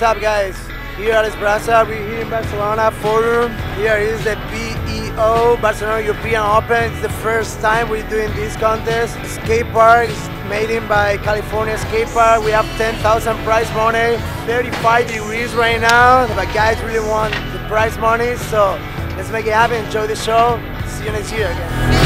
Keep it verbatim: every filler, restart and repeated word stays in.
up, guys? Here at Brasa, we're here in Barcelona Forum. Here is the B E O, Barcelona European Open. It's the first time we're doing this contest. Skatepark is made in by California Skatepark. We have ten thousand prize money, thirty-five degrees right now. The guys really want the prize money, so let's make it happen. Enjoy the show. See you next year again.